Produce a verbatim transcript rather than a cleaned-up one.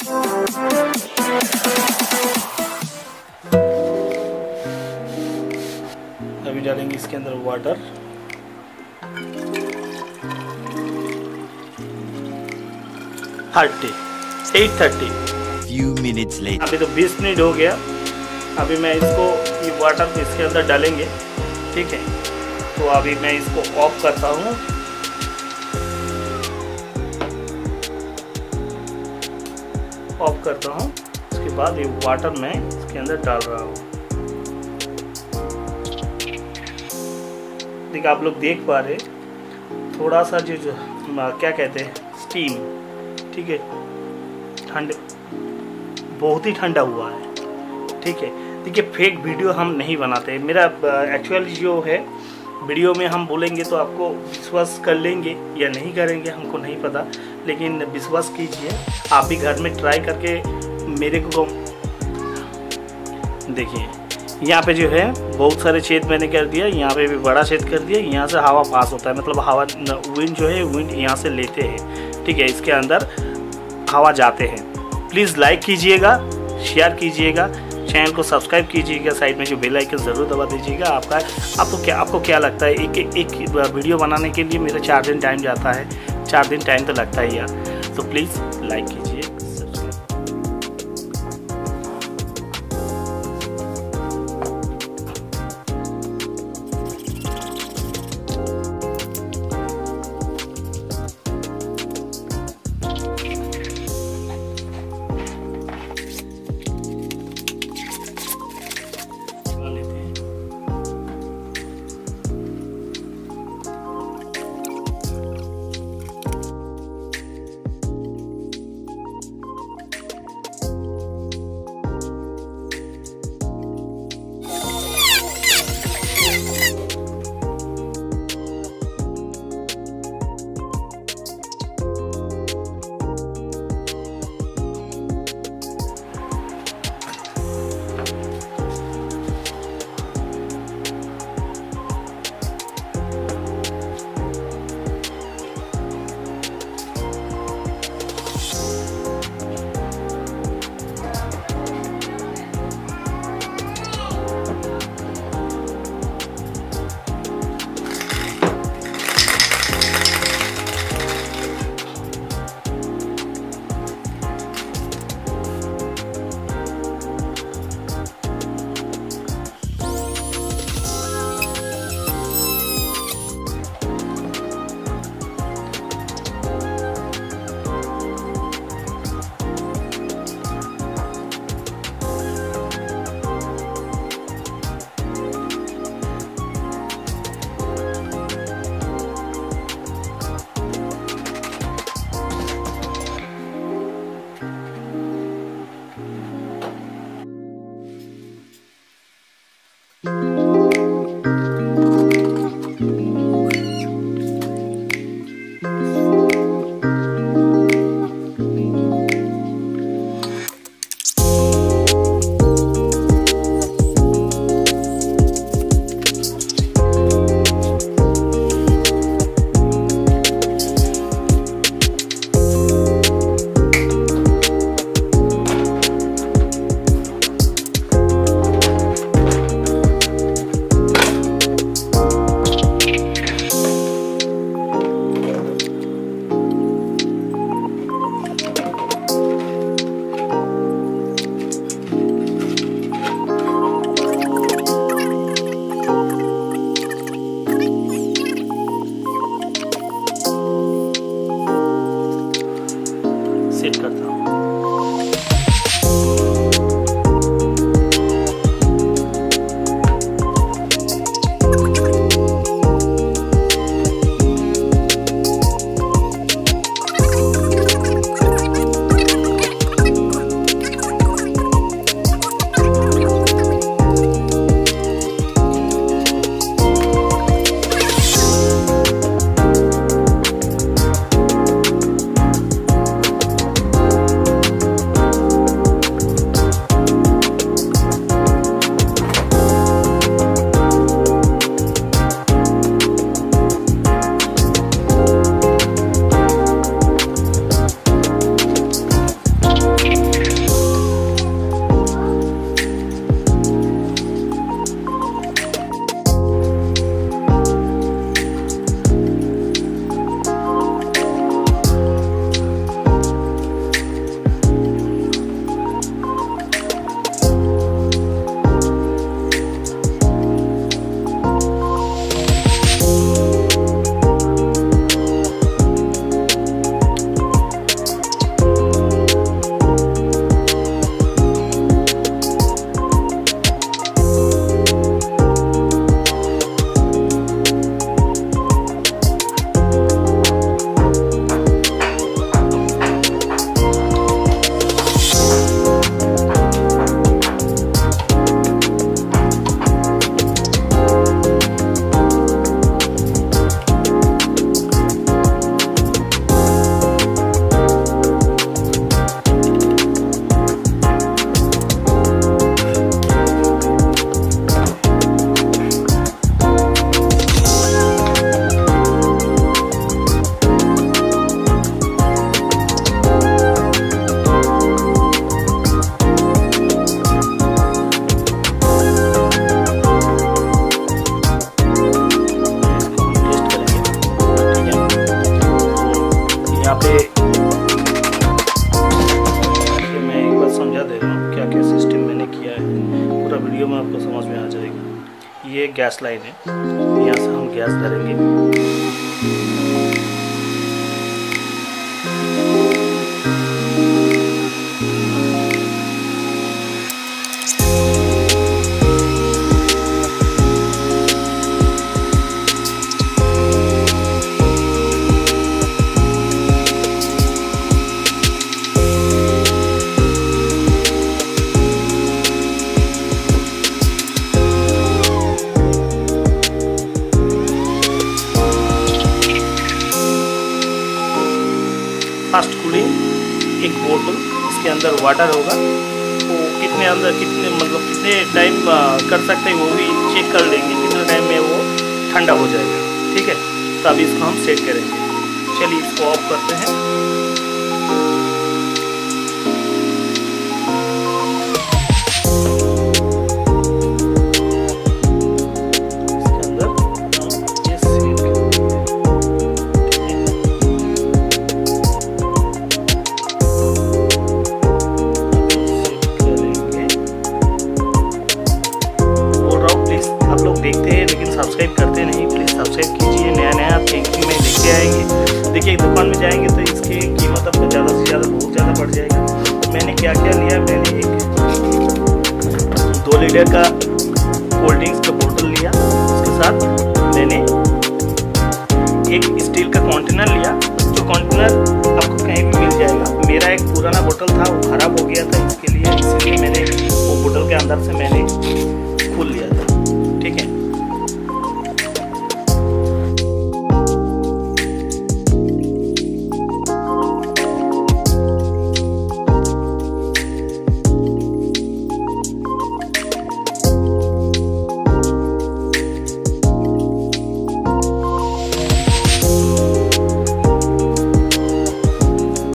अभी डालेंगे इसके अंदर water. Thirty eight thirty Few minutes later. अभी तो बीस मिनट हो गया। अभी मैं इसको ये वाटर को इसके अंदर डालेंगे, ठीक है। तो अभी मैं इसको ऑफ करता हूँ। ऑफ करता हूँ। उसके बाद ये वाटर मैं इसके अंदर डाल रहा हूँ। देखिए आप लोग देख पा रहे थोड़ा सा जो, जो क्या कहते हैं स्टीम, ठीक है, ठंड बहुत ही ठंडा हुआ है, ठीक है। देखिए फेक वीडियो हम नहीं बनाते। मेरा एक्चुअली जो है वीडियो में हम बोलेंगे तो आपको विश्वास कर लेंगे या नहीं करेंगे हमको नहीं पता, लेकिन विश्वास कीजिए। आप भी घर में ट्राई करके मेरे को देखिए। यहाँ पे जो है बहुत सारे छेद मैंने कर दिया, यहाँ पे भी बड़ा छेद कर दिया। यहाँ से हवा पास होता है, मतलब हवा विंड जो है विंड यहाँ से लेते हैं, ठीक है। इसके अंदर हवा जाते हैं। प्लीज़ लाइक कीजिएगा, शेयर कीजिएगा, चैनल को सब्सक्राइब कीजिएगा, साइड में जो बेल आइकन ज़रूर दबा दीजिएगा। आपका आपको क्या आपको क्या लगता है, एक एक वीडियो बनाने के लिए मेरा चार दिन टाइम जाता है, चार दिन टाइम तो लगता ही यार। तो प्लीज़ लाइक कीजिए। ये गैस लाइन है, यहाँ से हम गैस धरेंगे। फास्ट कूलिंग एक बोतल, इसके अंदर वाटर होगा, तो कितने अंदर कितने मतलब कितने टाइम कर सकते हैं वो भी चेक कर लेंगे, कितने टाइम में वो ठंडा हो जाएगा। ठीक है, तो अभी इसको हम सेट करेंगे। चलिए इसको ऑफ करते हैं। देखते हैं लेकिन सब्सक्राइब करते नहीं, प्लीज़ सब्सक्राइब कीजिए। नया नया थिंकिंग में लेके आएंगे। देखिए दुकान में जाएंगे तो इसकी कीमत आपको ज़्यादा से ज़्यादा बहुत ज़्यादा बढ़ जाएगा। मैंने क्या क्या लिया, मैंने एक दो लीटर का कोल्ड ड्रिंक्स का बोतल लिया, उसके साथ मैंने एक स्टील का कंटेनर लिया, जो कंटेनर आपको कहीं भी मिल जाएगा। मेरा एक पुराना बोतल था वो ख़राब हो गया था, इसके लिए इसलिए मैंने वो बोतल के अंदर से मैंने फुल लिया था।